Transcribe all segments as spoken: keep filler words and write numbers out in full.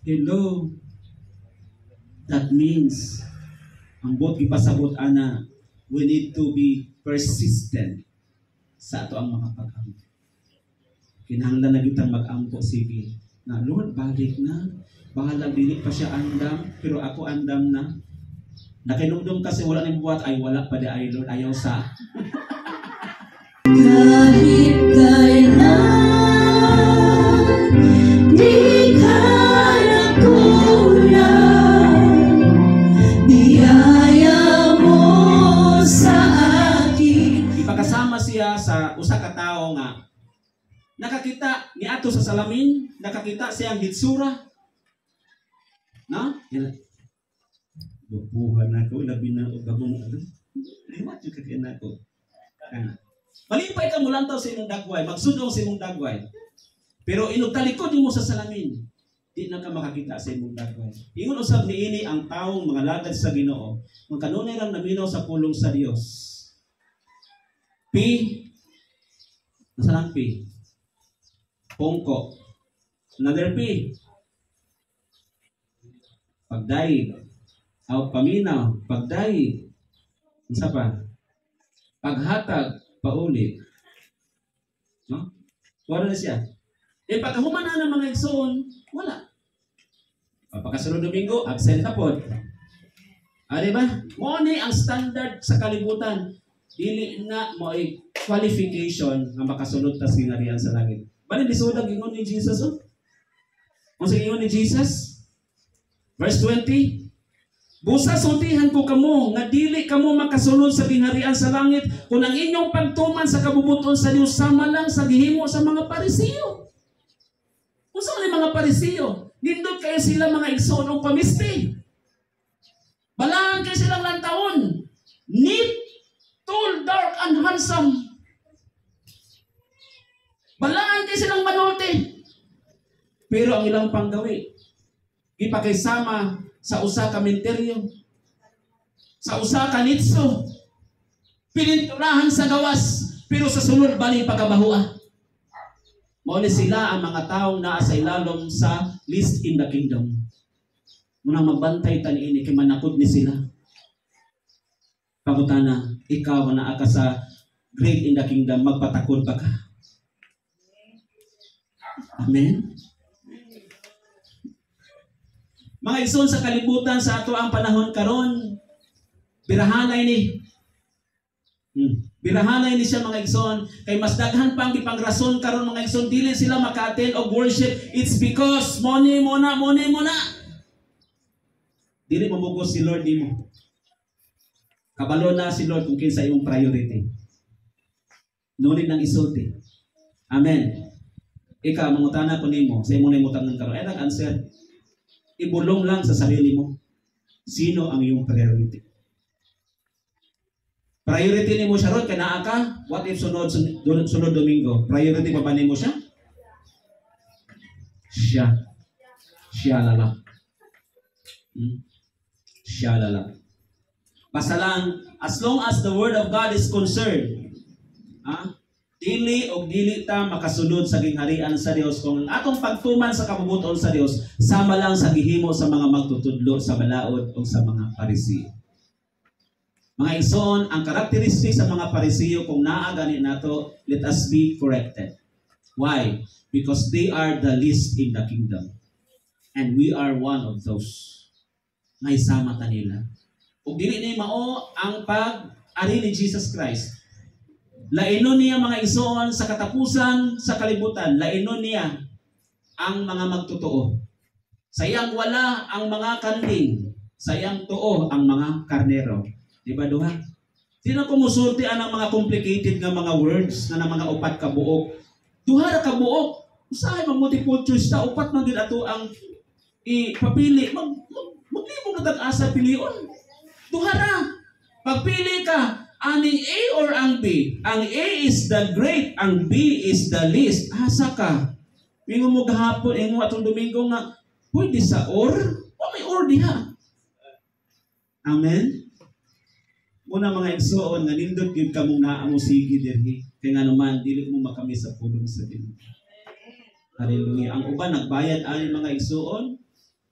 Hello. That means ang bot gipasabot ana, we need to be persistent sa ato ang mga pag-ampo. Kinahanglan na kitang mag-ampo, sige. Na, Lord, balik na. Bahala, dili pa siya andam, pero ako andam na. Nakinumdum kasi wala nang buhat, ay wala pa di ay Lord, ayaw sa. Kahit kailan, di ka nakulang, biyaya mo sa akin. Ipakasama siya sa usa ka tawo nga nakakita ni ato sa salamin, nakakita siyang hitsura. No? Bubuhan ako, labi na o bagong ano. Liwat yung kakina ko. Malipay ka mo lang tao sa imong dagway, magsudong sa imong dagway. Pero inugtalikod mo sa salamin, di na ka makakita sa imong dagway. Ingon usab ni ini ang taong mga lagad sa Ginoo, ang kanunay lang naminaw sa pulong sa Dios. P. Nasaan ang P? Pongko. Another P. Pagdaig. O paminaw. Pagdaig. Isa pa? Paghatag. Pauli. No? Wala na siya. E pagkahuman na ng mga igsoon, wala. Pagkasunod Domingo, absent na po. Ah, diba? Mo ni ang standard sa kalibutan. Dili na mo ay qualification na makasunod ta sa gingharian sa langit. Bali lisod ang ingon ni Jesus, oh? Kung sa ingon ni Jesus, verse twenty, busa sultihan ko kamo nga dili kamo makasulod sa gingharian sa langit kung ang inyong pagtuman sa kabubuton sa Dios sama lang sa gihimo sa mga Parisiyo. Kung sa mga Parisiyo, nindot kayo sila mga igsoon o pamisti. Balaan kayo silang lantaon. Neat, tall, dark, and handsome. Balaan kayo silang manuti. Pero ang ilang panggawi, ipakaisama sa usa ka menteryo, sa usa ka nitso, pininturahan sa gawas, pero sa sunod bali pagkabahua. Mao ni sila ang mga taong naa sa ilalom sa least in the kingdom. Muna magbantay tani ini kay manakod ni sila. Pagutana, ikaw na aka sa great in the kingdom, magpatakod pa ka. Amen. Mga igsoon sa kalibutan sa ato ang panahon karon, birahanay ni. Hmm. Birahanay ni siya mga igsoon kay mas daghan pang gipangrason karon mga igsoon dili sila maka-attend og worship. It's because money muna, money muna. Dili mamugos si Lord nimo. Kabalo na si Lord kung kinsa imong priority. Nunit nang isulti. Amen. Ikaw, mangutana ko nimo, sa imong namutangan karon. Ay nag-answer. Ibulong lang sa sarili mo. Sino ang iyong priority? Priority nimo siya ron, kanaa ka? What if sunod, sunod, sunod Domingo? Priority pa ba nimo siya? Siya. Siya lala. Hmm? Siya lala. Basta lang, as long as the Word of God is concerned, ha? Dili o dili ta makasunod sa gingharian sa Dios kung ang atong pagtuman sa kabubuton sa Dios sama lang sa gihimo sa mga magtutudlo sa balaod o sa mga Parisiyo. Mga igsoon, ang karakteristik sa mga Parisiyo kung naa gani nato, let us be corrected. Why? Because they are the least in the kingdom. And we are one of those. May sama ta nila. Ug dili ni mao ang pag-ari ni Jesus Christ. Lainon niya mga igsoon sa katapusan sa kalibutan, lainon niya ang mga magtotoo. Sayang wala ang mga kanding, sayang tuo ang mga karnero. Di ba duha? Di na kumusulti ang mga complicated nga mga words na ng mga upat ka buok. Duha ra ka buok. Usahay mag multiple choice ta upat man gid ato ang ipapili. Mag maglimo na dag-asa pilion. Duha ra. Pagpili ka aning A or ang B? Ang A is the great, ang B is the least. Asa ka? Mingo mo gahapon, ingo atong Domingo nga, pwede sa or? O may or diha. Amen? Muna mga igsoon, nga nindot yun ka mong naamo sige dirhi. Kaya nga naman, dili mo makami sa pulong sa Ginoo. Hallelujah. Ang uban, nagbayad aning mga igsoon,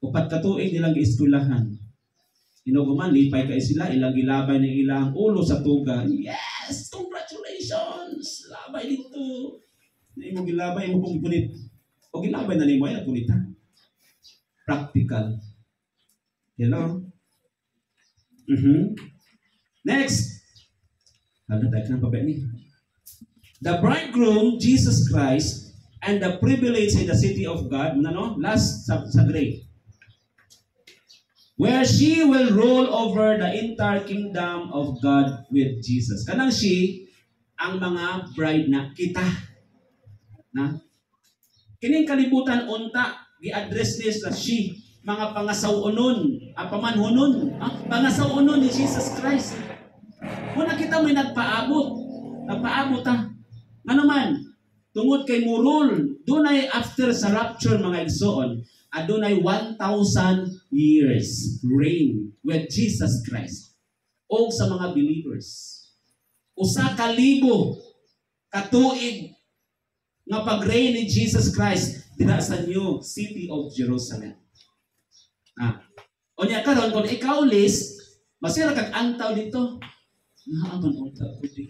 Upat ka tuig nilang gieskulahan. Inuguman, lipay ka sila, ilang gilabay ng ilang ulo sa tuga. Yes! Congratulations! Labay dito. Na imo gilabay, imo kong punit. O gilabay na nimo, ay punita. Practical. Hello? Mm-hmm. Next. Ano, dahil ka ng babay ni. The bridegroom, Jesus Christ, and the privilege in the city of God, ano? Last sa, sa grade. Where she will rule over the entire kingdom of God with Jesus. Kanang she, ang mga bride na kita. Na? Kining kalibutan unta, gi-address niya sa she, mga pangasawunon, ang pamanhunon, ah, pangasawunon ni Jesus Christ. Muna kita may nagpaabot, nagpaabot ha. Ano man, tungod kay murul, dunay after sa rapture mga igsoon, adunay one thousand years reign with Jesus Christ o sa mga believers. Usa ka libo katuig nga pag-reign ni Jesus Christ dira sa new city of Jerusalem. Ah. Unya karon kung ikaw list, masira kag antaw dito. Naaman unta ko di.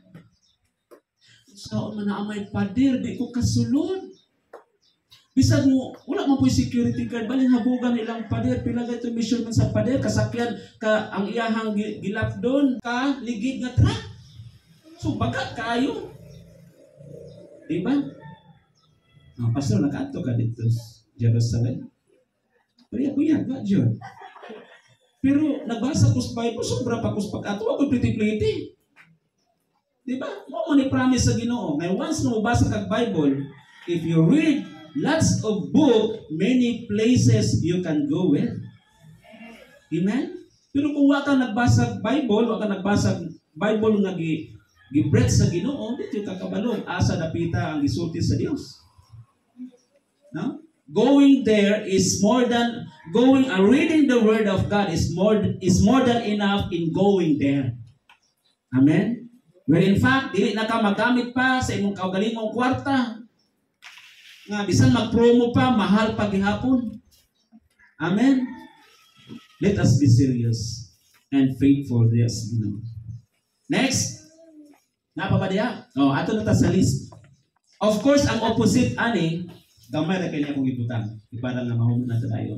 Saan man na amay pader, di ko kasulod. Bisag mo, wala man po security card, balin habugan ilang pader, pila ito mission man sa pader, kasakyan ka ang iyahang gilap doon, ka ligid nga truck. So bagat kayo. Diba? Oh, pastor, nakaanto ka dito Jerusalem. Pero kuya, ba John? Pero nagbasa ko sa Bible, sobra pa ko sa pag-ato, ako pliti-pliti. Diba? Mo man i-promise sa Ginoo. Ngayon, once na mabasa kag Bible, if you read lots of book, many places you can go with. Amen? Pero kung wala ka nagbasa Bible, wala ka nagbasa Bible nga gi gi-breath sa Ginoo, dito ka kabalog, asa napita ang gisulti sa Dios. No? Going there is more than going and reading the word of God is more is more than enough in going there. Amen. Where in fact, dili na ka magamit pa sa imong kaugalingong kwarta. Nga bisan mag-promo pa, mahal pa gihapon. Amen. Let us be serious and faithful, yes, you know. Next. Napa ba diya? Oh, ato na ta sa list. Of course, ang opposite ani, gamay ra kay akong ibutan. Iparang nga mahuman na tayo.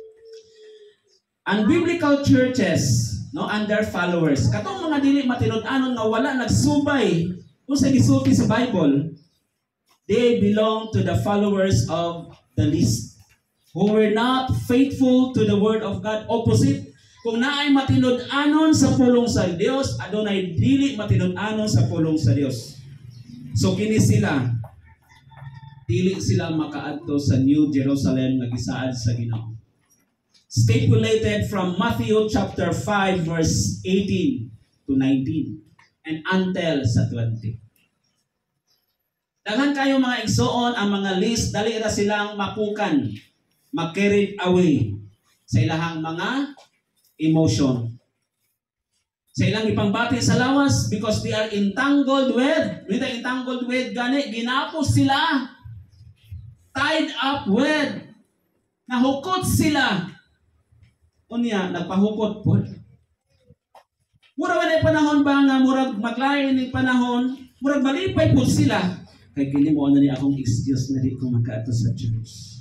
Ang biblical churches, no, and their followers, katong mga dili matinud-anon nga wala nagsubay kung sa gisulti sa Bible, they belong to the followers of the least, who were not faithful to the word of God. Opposite, kung naay matinud-anon sa pulong sa Dios, adunay dili matinud-anon sa pulong sa Dios. So kini sila, dili sila makaadto sa New Jerusalem nga gisaad sa Ginoo. Stipulated from Matthew chapter five verse eighteen to nineteen and until sa twenty. Daghan kayo mga igsoon ang mga list, dali ra silang mapukan, ma-carried away sa ilahang mga emotion. Sa ilang ipangbati sa lawas because they are entangled with, with entangled with gani, ginapos sila, tied up with, nahukot sila. Unya, nagpahukot po. Murag na panahon ba nga, murag maglain ng panahon, murag malipay po sila. Kaya kini mo na ni akong excuse na di ko magkaato sa church.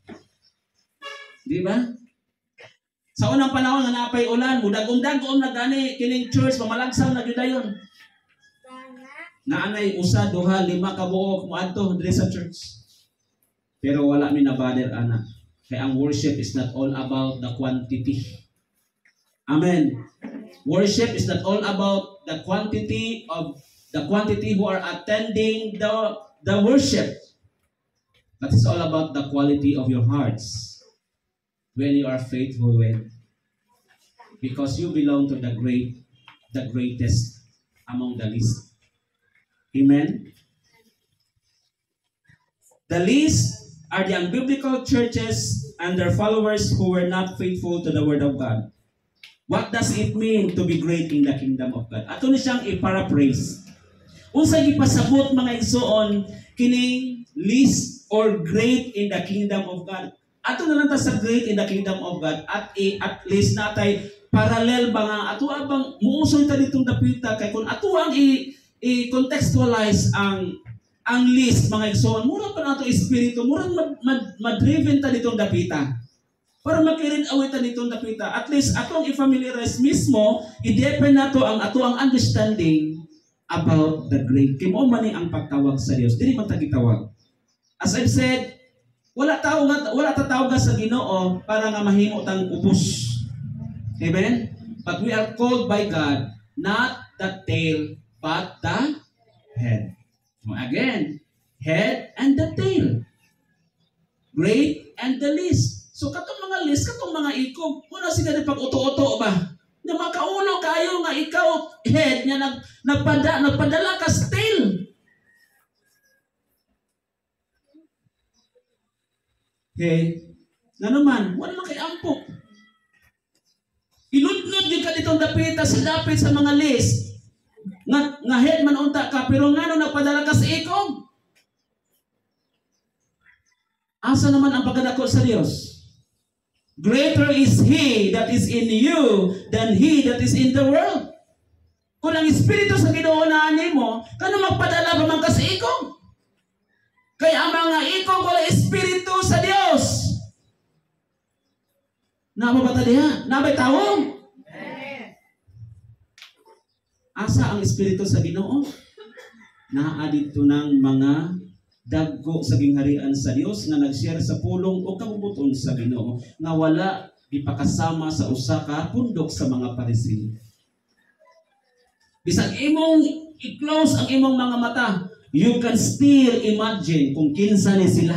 Di ba? Sa unang panahon nga napay ulan, mudag-undang-undang na gani, kining church, mamalagsaw na judayon. Naanay, usa, duha, lima, kabuok, muadto, dire sa church. Pero wala mi na bader, anak. Kaya ang worship is not all about the quantity. Amen. Worship is not all about the quantity of the quantity who are attending the, the worship. But it's all about the quality of your hearts when you are faithful with. Because you belong to the great, the greatest among the least. Amen. The least are the unbiblical churches and their followers who were not faithful to the word of God. What does it mean to be great in the kingdom of God? Ato ni siyang i-paraphrase. Unsa gipasabot mga igsoon kining least or great in the kingdom of God? ato na lang ta sa great in the kingdom of God at i at least natay parallel ba nga ato abang muusoy ta ditong dapita kay kun ato ang i, i contextualize ang ang list mga igsoon mura pa nato espiritu mura mad, mad, madriven ta ditong dapita para makirin away ta ditong dapita at least atong i-familiarize mismo i-depend nato ang ato ang understanding about the great kimo man ni ang pagtawag sa Dios dili man ta gitawag as I've said wala tao nga wala ta tawag sa Ginoo para nga mahimo tang upos. Amen. But we are called by God not the tail but the head. So again, head and the tail. Great and the least. So katong mga least katong mga ikaw, wala sila ni pag-uto-uto ba? Na makauno kayo nga ikaw head nya nag nagpada nagpadala ka sa tail. Okay? Nga naman, wala naman kay ampok. Iludlod din ka ditong dapita sa dapit sa mga list. Nga, nga head man unta ka, pero nga nung nagpadala ka sa ikong. Asa naman ang pagkadako sa Diyos? Greater is He that is in you than He that is in the world. Kung ang Espiritu sa Ginoo na mo, kano magpadala ba man ka sa ikong? Kaya ang mga ikong wala Espiritu sa Diyos. Namabata diha? Nabay tawong? Asa ang Espiritu sa Ginoo? Naa dito ng mga dagko sa gingharian sa Dios nga nag-share sa pulong o kabubuton sa Ginoo nga wala ipakasama sa usa ka pundok sa mga Pariseo. Bisag imong i-close ang imong mga mata, you can still imagine kung kinsa ni sila.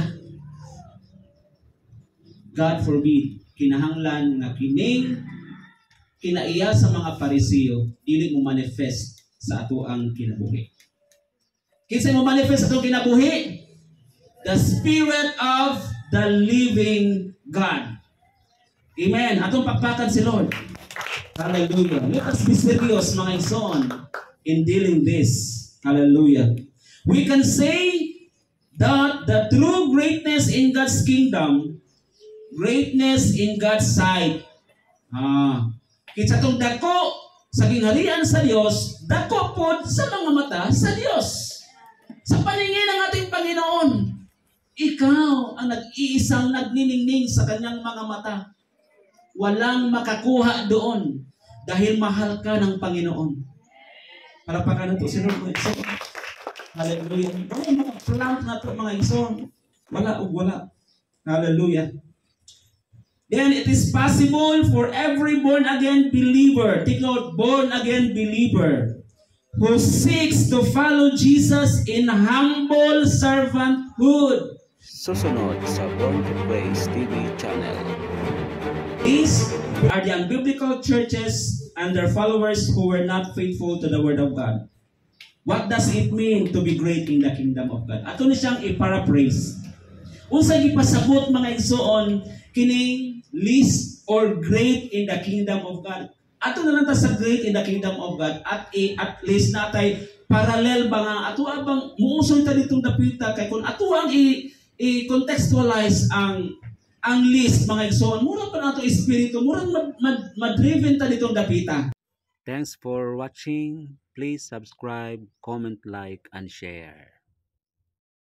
God forbid, kinahanglan nga kining kinaiya sa mga Pariseo dili mo manifest sa ato ang kinabuhi. Kinsa mo manifest sa ato kinabuhi? The Spirit of the living God. Amen. Atong pakpakan si Lord. Hallelujah. Let us be serious mga igsoon in dealing this. Hallelujah. We can say that the true greatness in God's kingdom, greatness in God's sight. Ah, kitsa tong dako sa gingharian sa Dios, dako pod sa mga mata sa Dios. Sa paningin ng ating Panginoon, ikaw ang nag-iisang nagniningning sa kanyang mga mata. Walang makakuha doon dahil mahal ka ng Panginoon. Palapakan na ito si Lord. Hallelujah. Ay, mga plant na ito mga ison. Wala o wala. Hallelujah. Then it is possible for every born-again believer, take note, born-again believer, who seeks to follow Jesus in humble servanthood. Susunod sa Born to Praise T V channel. These are the unbiblical churches and their followers who were not faithful to the Word of God. What does it mean to be great in the kingdom of God? Ato ni siyang i-paraphrase. Unsay gipasabot mga igsoon kining least or great in the kingdom of God. Ato na lang ta sa great in the kingdom of God at i at least natay parallel ba nga ato abang muusoy ta ditong dapita kay kun ato ang i i-contextualize ang ang list mga igsoon mura pa nato espiritu mura mad, mad, madriven ta ditong dapita. Thanks for watching. Please subscribe, comment, like, and share.